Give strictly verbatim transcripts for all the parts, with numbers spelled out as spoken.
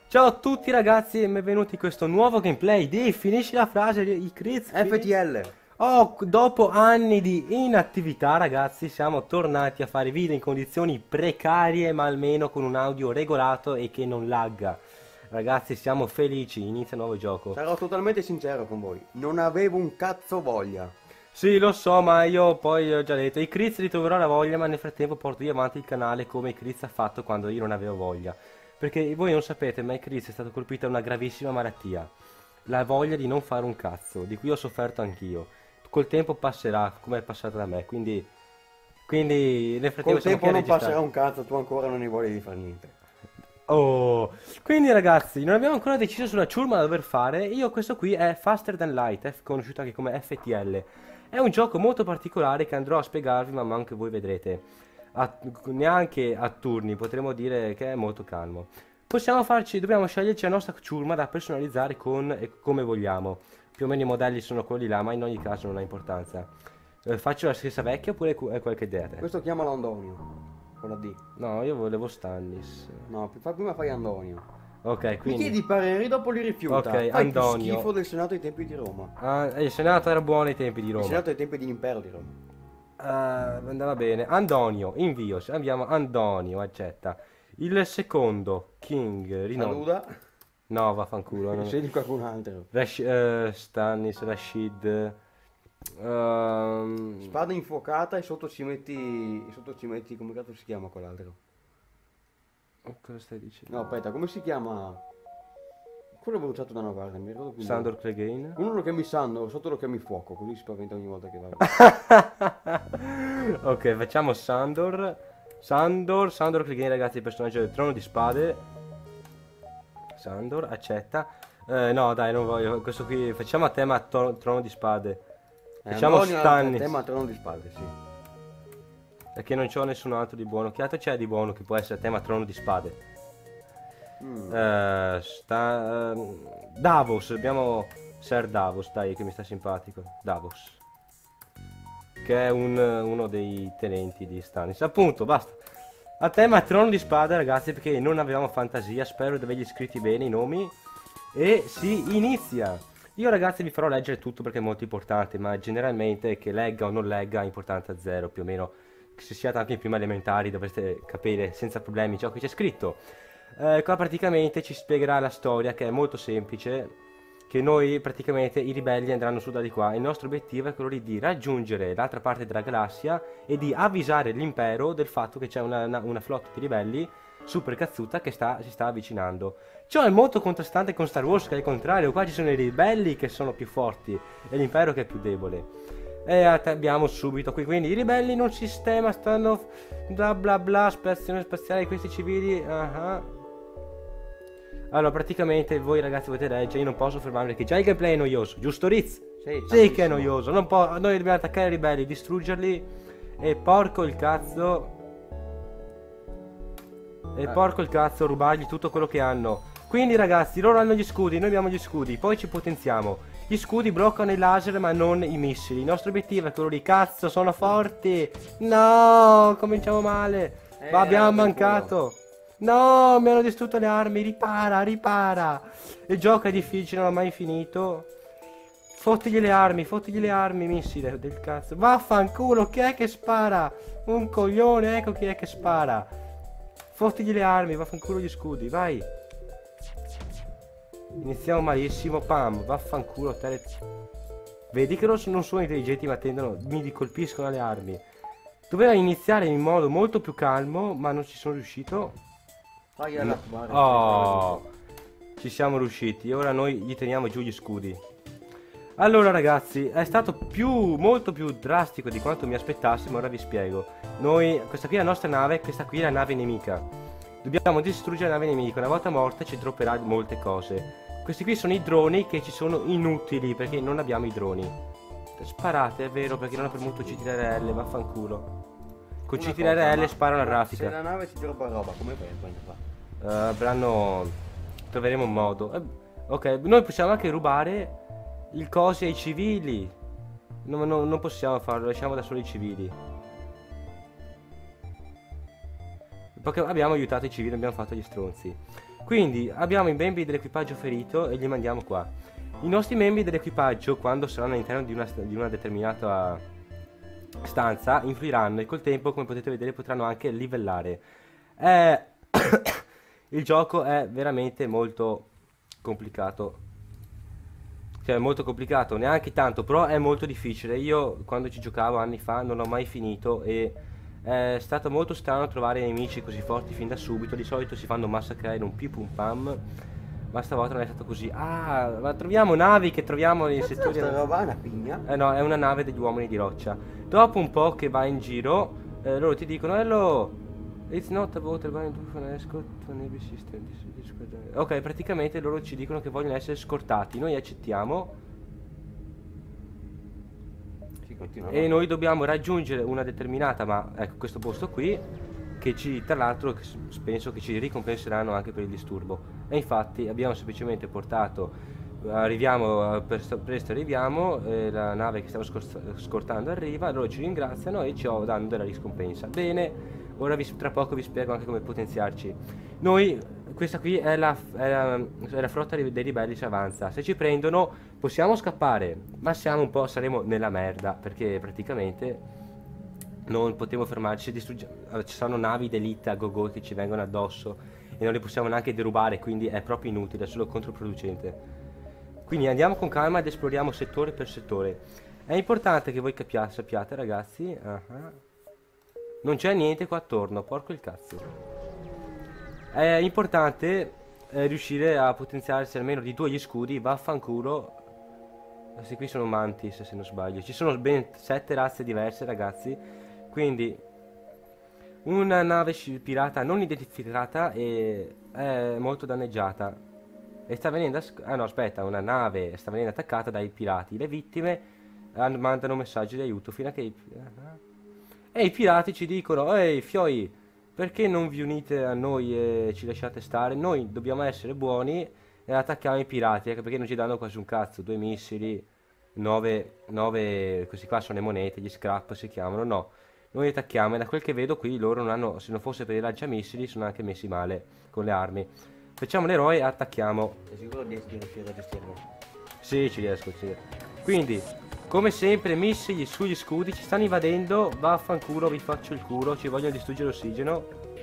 Ciao a tutti ragazzi e benvenuti in questo nuovo gameplay di Finisci la frase i Criz F T L. Oh, dopo anni di inattività ragazzi siamo tornati a fare video in condizioni precarie ma almeno con un audio regolato e che non lagga. Ragazzi siamo felici, inizia il nuovo gioco. Sarò totalmente sincero con voi, non avevo un cazzo voglia. Sì, lo so, ma io poi ho già detto, i Criz ritroverò la voglia, ma nel frattempo porto io avanti il canale come i Criz ha fatto quando io non avevo voglia. Perché voi non sapete, ma i Criz è stato colpito da una gravissima malattia. La voglia di non fare un cazzo, di cui ho sofferto anch'io. Col tempo passerà, come è passata da me, quindi... Quindi nel frattempo Col siamo tempo qui a non registrare. passerà un cazzo, tu ancora non hai voglia di fare niente. Oh, quindi ragazzi, non abbiamo ancora deciso sulla ciurma da dover fare. Io questo qui è Faster Than Light, è conosciuto anche come F T L. È un gioco molto particolare che andrò a spiegarvi, ma anche voi vedrete. A- neanche a turni, potremmo dire che è molto calmo. Possiamo farci, dobbiamo sceglierci la nostra ciurma da personalizzare con e come vogliamo. Più o meno i modelli sono quelli là, ma in ogni caso non ha importanza. Eh, faccio la stessa vecchia oppure cu- hai qualche idea te? Questo chiamalo Andonio, con la D. No, io volevo Stannis. No, fa- prima fai Andonio. Ok, Mi quindi... chiedi pareri, dopo li rifiuta. Ok, Fai più Andonio. schifo del Senato ai tempi di Roma. Ah, il Senato era buono ai tempi di Il Roma. Senato ai tempi dell'impero di Roma. Ah, andava bene. Andonio, invio. Andiamo, Andonio, accetta. Il secondo, King, Rino. Saluda, No, vaffanculo. Non... scegli qualcun altro. Rash- eh, Stannis, Rashid. ehm, Spada infuocata e sotto ci metti... e sotto ci metti... come cazzo si chiama quell'altro? Cosa stai dicendo? No, aspetta, come si chiama? Quello bruciato da una guardia, mi ricordo più. il nome. Sandor Clegane. Uno lo chiami Sandor, sotto lo chiami Fuoco, così si spaventa ogni volta che va. Ok, facciamo Sandor. Sandor, Sandor Clegane, ragazzi, il personaggio del Trono di Spade. Sandor, accetta. Eh, no, dai, non voglio. Questo qui facciamo a tema to- Trono di Spade. Eh, Facciamo Antonio ha Stannis. il tema trono di spade, sì. Perché non c'ho nessun altro di buono. Che altro c'è di buono che può essere a tema Trono di Spade? Mm. Eh, sta, ehm, Davos, abbiamo Ser Davos, dai, che mi sta simpatico. Davos. Che è un- uno dei tenenti di Stannis. Appunto, basta. A tema Trono di Spade, ragazzi, perché non avevamo fantasia. Spero di avergli scritti bene i nomi. E si inizia. Io ragazzi vi farò leggere tutto perché è molto importante, ma generalmente che legga o non legga ha importanza zero, più o meno. Se siate anche in prima elementari dovreste capire senza problemi ciò che c'è scritto. Eh, qua praticamente ci spiegherà la storia che è molto semplice, che noi praticamente i ribelli andranno su da di qua. Il nostro obiettivo è quello di raggiungere l'altra parte della galassia e di avvisare l'impero del fatto che c'è una, una, una flotta di ribelli super cazzuta che sta, si sta avvicinando. Ciò è molto contrastante con Star Wars, che è il contrario, qua ci sono i ribelli che sono più forti e l'impero che è più debole. E abbiamo subito qui, quindi i ribelli in un sistema stanno bla bla bla, spazione spaziale di questi civili. uh-huh. Allora praticamente voi ragazzi potete leggere, io non posso fermarmi perché già il gameplay è noioso, giusto Riz? Sì, Sì che è tantissimo. noioso, non po- noi dobbiamo attaccare i ribelli, distruggerli e porco il cazzo. E Eh. porco il cazzo, rubargli tutto quello che hanno. Quindi ragazzi, loro hanno gli scudi, noi abbiamo gli scudi, poi ci potenziamo. Gli scudi bloccano i laser ma non i missili. Il nostro obiettivo è quello di cazzo, sono forti. No, cominciamo male. Eh, Ma abbiamo per mancato. No, mi hanno distrutto le armi, ripara, ripara. Il gioco è difficile, non ho mai finito. Fottigli le armi, fottigli le armi, missile del cazzo. Vaffanculo, chi è che spara? Un coglione, ecco chi è che spara. Fottigli le armi, vaffanculo gli scudi, vai. Iniziamo malissimo, pam, vaffanculo, tele... Vedi che non sono intelligenti ma tendono, mi colpiscono alle armi. Doveva iniziare in modo molto più calmo, ma non ci sono riuscito. Fai alla fare. Oh, ci siamo riusciti, ora noi gli teniamo giù gli scudi. Allora ragazzi, è stato più, molto più drastico di quanto mi aspettassi, ma ora vi spiego. Noi, questa qui è la nostra nave, questa qui è la nave nemica. Dobbiamo distruggere la nave nemica, una volta morta ci dropperà molte cose. Questi qui sono i droni che ci sono inutili, perché non abbiamo i droni. Sparate, è vero, perché non ho premuto C T R L, vaffanculo. Con C T R L sparano a Se raffica. la nave ci droppa roba, come fai a prendere qua? Uh, avranno... troveremo un modo. Eh, ok, noi possiamo anche rubare il cosi ai civili. No, no, non possiamo farlo, lasciamo da soli i civili. Perché abbiamo aiutato i civili, abbiamo fatto gli stronzi. Quindi abbiamo i membri dell'equipaggio ferito e li mandiamo qua. I nostri membri dell'equipaggio, quando saranno all'interno di una, di una determinata stanza, influiranno e col tempo, come potete vedere, potranno anche livellare. Eh, il gioco è veramente molto complicato. Cioè è molto complicato, neanche tanto, però è molto difficile. Io quando ci giocavo anni fa non l'ho mai finito e è stato molto strano trovare nemici così forti fin da subito. Di solito si fanno massacrare in un pi pum pam, ma stavolta non è stato così. Ah, ma troviamo navi che troviamo nei Cazzo, settori... sta roba è una pigna? Eh no, è una nave degli uomini di roccia. Dopo un po' che vai in giro, eh, loro ti dicono hello, it's not about going to an escort to a navy system. Ok, praticamente loro ci dicono che vogliono essere scortati. Noi accettiamo Sì, continua. e noi dobbiamo raggiungere una determinata, ma ecco questo posto qui, che ci, tra l'altro, che s- penso che ci ricompenseranno anche per il disturbo. E infatti abbiamo semplicemente portato, arriviamo, eh, presto, presto arriviamo, eh, la nave che stiamo scor- scortando arriva, loro ci ringraziano e ci oh, danno della ricompensa. Bene, ora vi, tra poco vi spiego anche come potenziarci. Noi, questa qui è la, è la, è la flotta dei dei ribelli, si avanza. Se ci prendono possiamo scappare, ma siamo un po', saremo nella merda, perché praticamente non potevo fermarci, distrugge- allora, ci sono navi d'elite a go-go che ci vengono addosso e non le possiamo neanche derubare, quindi è proprio inutile, è solo controproducente. Quindi andiamo con calma ed esploriamo settore per settore. È importante che voi capiate, sappiate ragazzi, ah, non c'è niente qua attorno, porco il cazzo. È importante eh, riuscire a potenziarsi almeno di due gli scudi, vaffanculo. Questi qui sono mantis se non sbaglio, ci sono ben sette razze diverse ragazzi. Quindi una nave sci- pirata non identificata e è molto danneggiata e sta venendo a sc- ah no aspetta, una nave sta venendo attaccata dai pirati. Le vittime eh, mandano messaggi di aiuto fino a che i... e i pirati ci dicono ehi fioi, perché non vi unite a noi e ci lasciate stare? Noi dobbiamo essere buoni e attacchiamo i pirati, ecco perché non ci danno quasi un cazzo, due missili, nove, nove, questi qua sono le monete, gli scrap si chiamano, no. Noi attacchiamo e da quel che vedo qui loro non hanno, se non fosse per i lanciamissili, sono anche messi male con le armi. Facciamo l'eroe e attacchiamo. Sei sicuro di di riuscire a gestirlo? Sì, ci riesco, sì. Quindi, come sempre, missili sugli scudi, ci stanno invadendo, vaffanculo, vi faccio il culo, ci vogliono distruggere l'ossigeno.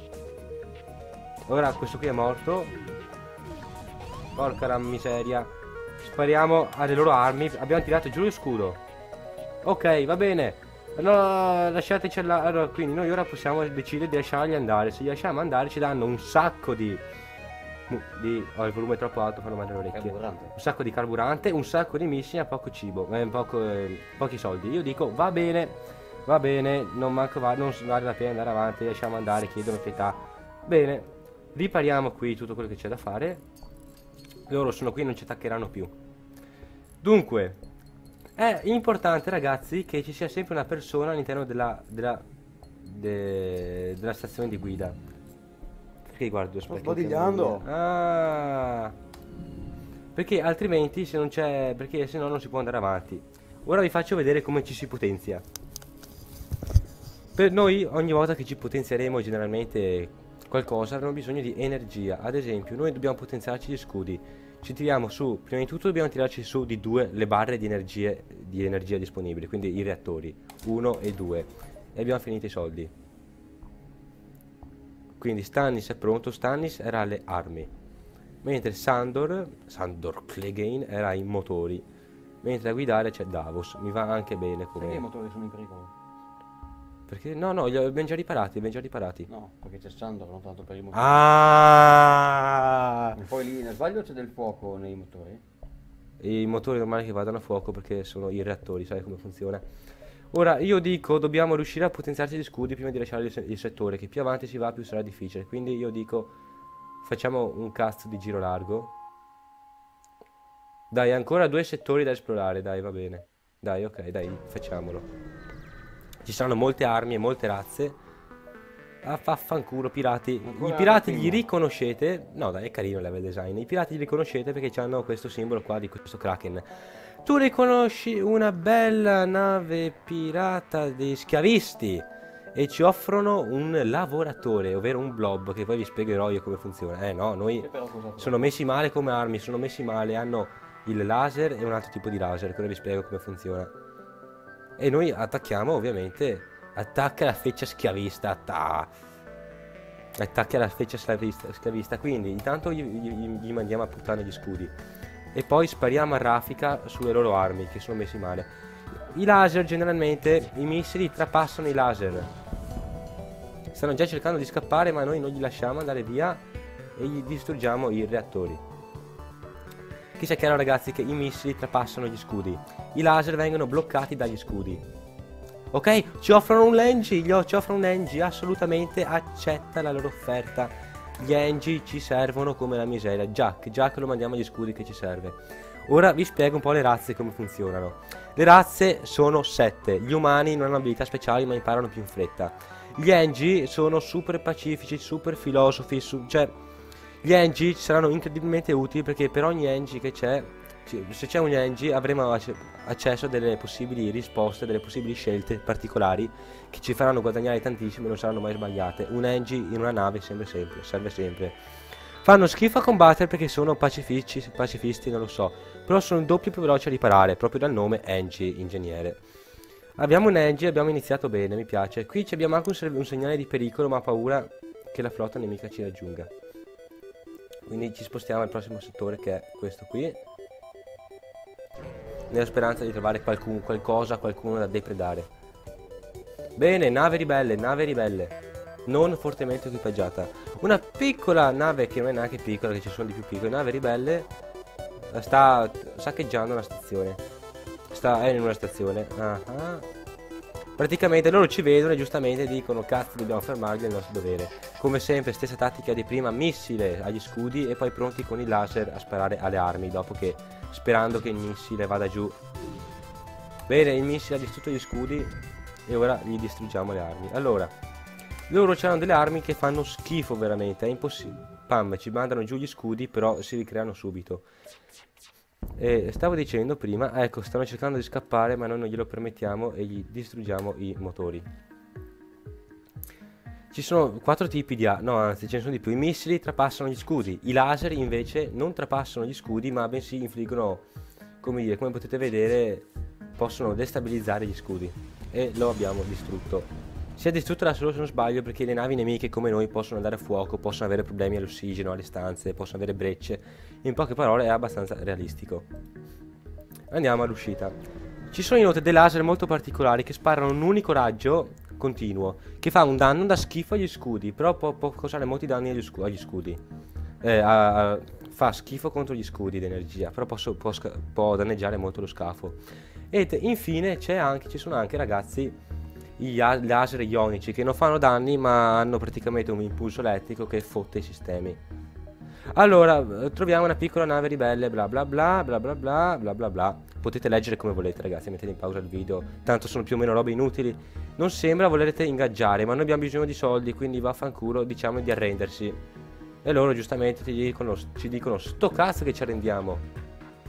Ora questo qui è morto. Porca la miseria. Spariamo alle loro armi, abbiamo tirato giù lo scudo. Ok, va bene. Allora lasciateci là. Allora, quindi noi ora possiamo decidere di lasciarli andare. Se li lasciamo andare ci danno un sacco di... di... oh, il volume è troppo alto, fanno male le orecchie. Carburante. Un sacco di carburante, un sacco di missili a poco cibo, eh, poco, eh, pochi soldi. Io dico va bene, va bene, non manco va, non vale la pena andare avanti, lasciamo andare, chiedono pietà. Bene, ripariamo qui tutto quello che c'è da fare. Loro sono qui, non ci attaccheranno più. Dunque, è importante ragazzi che ci sia sempre una persona all'interno della, della, de- della stazione di guida. Perché guardo Sto specchi sbadigliando. Ah, perché altrimenti se non c'è, perché se no non si può andare avanti. Ora vi faccio vedere come ci si potenzia. Per noi ogni volta che ci potenzieremo generalmente qualcosa avremo bisogno di energia. Ad esempio noi dobbiamo potenziarci gli scudi. Ci tiriamo su, prima di tutto dobbiamo tirarci su di due le barre di energia, di energia disponibili, quindi i reattori, uno e due. E abbiamo finito i soldi. Quindi Stannis è pronto, Stannis era alle armi. Mentre Sandor, Sandor Clegane era ai motori. Mentre a guidare c'è Davos, mi va anche bene Perché i come... motori sono in pericolo? Perché? No, no, li abbiamo già riparati, li abbiamo già riparati. No, perché c'è Sandor, non tanto per i motori. Ah! E poi lì, nel sbaglio, c'è del fuoco nei motori? I motori normali che vadano a fuoco perché sono i reattori, sai come funziona. Ora io dico dobbiamo riuscire a potenziarci gli scudi prima di lasciare il, se- il settore, che più avanti si va più sarà difficile. Quindi io dico facciamo un cazzo di giro largo. Dai, ancora due settori da esplorare, dai, va bene. Dai, ok, dai, facciamolo. Ci saranno molte armi e molte razze. Ah, vaffanculo, pirati. Ancora I pirati la li prima. riconoscete. No, dai, è carino il level design. I pirati li riconoscete perché hanno questo simbolo qua di questo Kraken. Tu riconosci una bella nave pirata di schiavisti. e ci offrono un lavoratore, ovvero un blob, che poi vi spiegherò io come funziona. Eh no, noi E però cosa fa? sono messi male come armi, sono messi male, hanno il laser e un altro tipo di laser, che ora vi spiego come funziona. E noi attacchiamo, ovviamente, attacca la feccia schiavista, ta. Attacca la feccia schiavista, schiavista. Quindi intanto gli, gli, gli mandiamo a puttane gli scudi e poi spariamo a raffica sulle loro armi che sono messi male. I laser generalmente, i missili trapassano i laser. Stanno già cercando di scappare, ma noi non gli lasciamo andare via e gli distruggiamo i reattori. Che sia chiaro ragazzi che i missili trapassano gli scudi, i laser vengono bloccati dagli scudi. Ok, ci offrono un Engi, gli ci offrono un Engi, assolutamente accetta la loro offerta. Gli Engi ci servono come la miseria. Jack, Jack lo mandiamo agli scudi che ci serve. Ora vi spiego un po' le razze come funzionano. Le razze sono sette, gli umani non hanno abilità speciali ma imparano più in fretta. Gli Engi sono super pacifici, super filosofi, su cioè gli Engi saranno incredibilmente utili perché per ogni Engi che c'è, se c'è un Engi avremo accesso a delle possibili risposte, delle possibili scelte particolari che ci faranno guadagnare tantissimo e non saranno mai sbagliate. Un Engi in una nave serve sempre, serve sempre. Fanno schifo a combattere perché sono pacifici, pacifisti, non lo so, però sono doppio più veloci a riparare, proprio dal nome Engi, ingegnere. Abbiamo un Engi, abbiamo iniziato bene, mi piace. Qui abbiamo anche un, un segnale di pericolo, ma ho paura che la flotta nemica ci raggiunga. Quindi ci spostiamo al prossimo settore, che è questo qui, nella speranza di trovare qualcun, qualcosa, qualcuno da depredare. Bene, nave ribelle, nave ribelle non fortemente equipaggiata. Una piccola nave, che non è neanche piccola, che ci sono di più piccole, nave ribelle sta saccheggiando una stazione. Sta è in una stazione. Ah, ah. Praticamente loro ci vedono e giustamente dicono: cazzo, dobbiamo fermarli, è il nostro dovere. Come sempre, stessa tattica di prima, missile agli scudi e poi pronti con il laser a sparare alle armi, dopo che, sperando che il missile vada giù. Bene, il missile ha distrutto gli scudi e ora gli distruggiamo le armi. Allora, loro hanno delle armi che fanno schifo veramente, è impossibile. Pam, ci mandano giù gli scudi, però si ricreano subito. E stavo dicendo prima, ecco, stanno cercando di scappare, ma noi non glielo permettiamo e gli distruggiamo i motori. Ci sono quattro tipi di armi, no anzi ce ne sono di più. I missili trapassano gli scudi, i laser invece non trapassano gli scudi, ma bensì infliggono, come dire, come potete vedere, possono destabilizzare gli scudi. E lo abbiamo distrutto. Si è distrutto da solo se non sbaglio, perché le navi nemiche come noi possono andare a fuoco, possono avere problemi all'ossigeno, alle stanze, possono avere brecce. In poche parole è abbastanza realistico. Andiamo all'uscita. Ci sono inoltre dei laser molto particolari che sparano un unico raggio continuo, che fa un danno da schifo agli scudi, però può, può causare molti danni agli, scu agli scudi. Eh, a, a, fa schifo contro gli scudi di energia, però posso, può, può danneggiare molto lo scafo. Ed infine c'è anche, ci sono anche ragazzi i laser ionici che non fanno danni ma hanno praticamente un impulso elettrico che fotte i sistemi. Allora, troviamo una piccola nave ribelle, bla bla bla bla bla bla bla bla bla. Potete leggere come volete ragazzi, mettete in pausa il video, tanto sono più o meno robe inutili. Non sembra volerete ingaggiare, ma noi abbiamo bisogno di soldi, quindi vaffanculo, diciamo di arrendersi. E loro giustamente ci dicono, ci dicono sto cazzo che ci arrendiamo.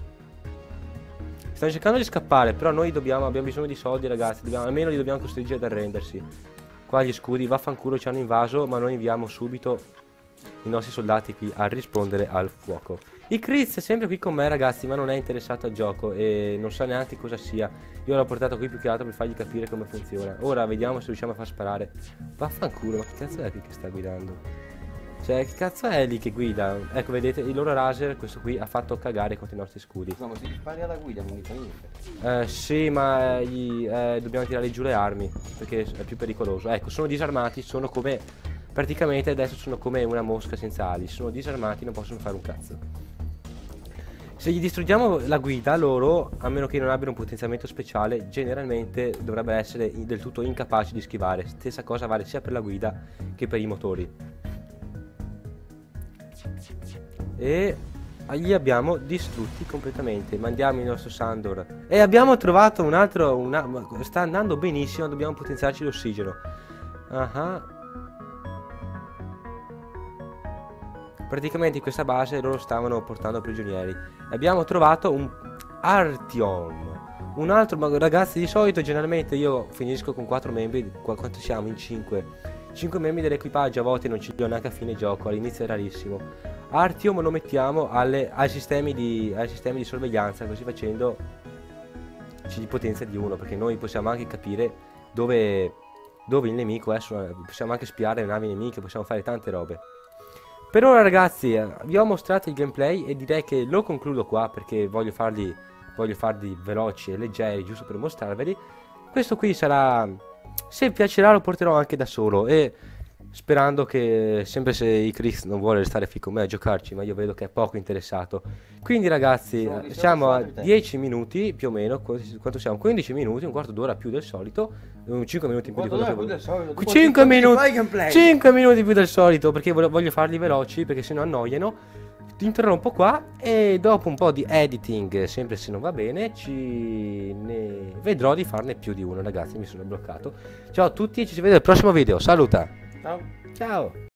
Stanno cercando di scappare, però noi dobbiamo, abbiamo bisogno di soldi ragazzi, dobbiamo, almeno li dobbiamo costringere ad arrendersi. Qua gli scudi, vaffanculo, ci hanno invaso, ma noi inviamo subito i nostri soldati qui a rispondere al fuoco. Il Chris è sempre qui con me ragazzi, ma non è interessato al gioco e non sa neanche cosa sia. Io l'ho portato qui più che altro per fargli capire come funziona. Ora vediamo se riusciamo a far sparare. Vaffanculo, ma che cazzo è qui che sta guidando? Cioè, che cazzo è lì che guida? Ecco, vedete, il loro laser, questo qui, ha fatto cagare contro i nostri scudi. No, ma se gli spari alla guida non gli fa niente. Eh, sì, ma eh, gli, eh, dobbiamo tirare giù le armi, perché è più pericoloso. Ecco, sono disarmati, sono come... Praticamente adesso sono come una mosca senza ali. Sono disarmati, non possono fare un cazzo. Se gli distruggiamo la guida, loro, a meno che non abbiano un potenziamento speciale, generalmente dovrebbero essere del tutto incapaci di schivare. Stessa cosa vale sia per la guida che per i motori. E li abbiamo distrutti completamente. Mandiamo il nostro Sandor e abbiamo trovato un altro una, sta andando benissimo, dobbiamo potenziarci l'ossigeno. uh-huh. Praticamente in questa base loro stavano portando prigionieri. Abbiamo trovato un Artyom. Un altro, ma ragazzi, di solito generalmente io finisco con quattro membri. Qua, quanto siamo? In cinque. cinque membri dell'equipaggio, a volte non ci sono neanche a fine gioco, all'inizio è rarissimo. Artyom lo mettiamo alle, ai, sistemi di, ai sistemi di sorveglianza, così facendo ci potenza di uno, perché noi possiamo anche capire dove, dove il nemico è, possiamo anche spiare le navi nemiche, possiamo fare tante robe. Per ora ragazzi, eh, vi ho mostrato il gameplay e direi che lo concludo qua, perché voglio farli, voglio farli veloci e leggeri, giusto per mostrarveli. Questo qui sarà, se piacerà lo porterò anche da solo, e sperando che, sempre se Icrix non vuole restare qui con me a giocarci, ma io vedo che è poco interessato. Quindi ragazzi, Sono di siamo solito a altri tempi. dieci minuti più o meno, quanto siamo? quindici minuti, un quarto d'ora più del solito, un cinque minuti in più di quello che volevo. cinque minuti, cinque minuti più del solito, perché voglio, voglio farli veloci, perché sennò annoiano. Ti interrompo qua e dopo un po' di editing, sempre se non va bene, ci ne vedrò di farne più di uno, ragazzi, mi sono bloccato. Ciao a tutti e ci si vede al prossimo video, saluta! Ciao. Ciao!